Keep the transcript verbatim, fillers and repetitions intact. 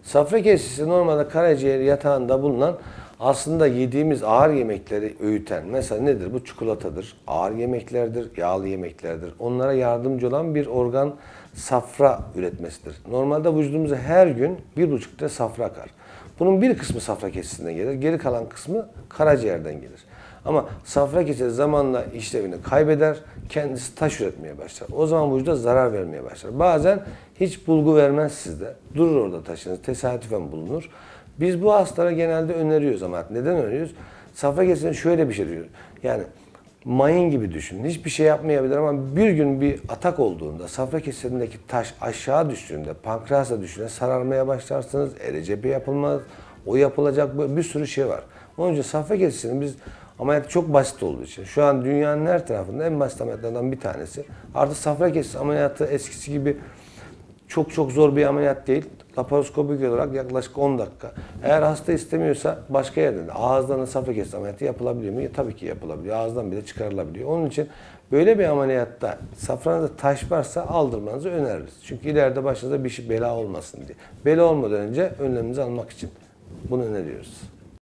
Safra kesesi normalde karaciğer yatağında bulunan aslında yediğimiz ağır yemekleri öğüten, mesela nedir? Bu çikolatadır, ağır yemeklerdir, yağlı yemeklerdir. Onlara yardımcı olan bir organ safra üretmesidir. Normalde vücudumuza her gün bir buçuk litre safra akar. Bunun bir kısmı safra kesesinden gelir, geri kalan kısmı karaciğerden gelir. Ama safra kesesi zamanla işlevini kaybeder, kendisi taş üretmeye başlar. O zaman vücuda zarar vermeye başlar. Bazen hiç bulgu vermez sizde. Durur orada taşınız, tesadüfen bulunur. Biz bu hastalara genelde öneriyoruz ama neden öneriyoruz? Safra kesesinde şöyle bir şey diyor. Yani mayın gibi düşünün. Hiçbir şey yapmayabilir ama bir gün bir atak olduğunda, safra kesesindeki taş aşağı düştüğünde, pankreasa düştüğünde sararmaya başlarsınız, E R C P yapılmaz, o yapılacak, bir sürü şey var. Onun için safra kesesinin biz ameliyatı çok basit olduğu için, şu an dünyanın her tarafında en basit ameliyatlardan bir tanesi. Artık safra kesesi ameliyatı eskisi gibi çok çok zor bir ameliyat değil. Laparoskopik olarak yaklaşık on dakika. Eğer hasta istemiyorsa başka yerden de ağızdan da safra kesesi ameliyatı yapılabiliyor mu? Tabii ki yapılabiliyor. Ağızdan bile çıkarılabiliyor. Onun için böyle bir ameliyatta safranızda taş varsa aldırmanızı öneririz. Çünkü ileride başınıza bir şey bela olmasın diye. Bela olmadan önce önlemimizi almak için bunu öneriyoruz.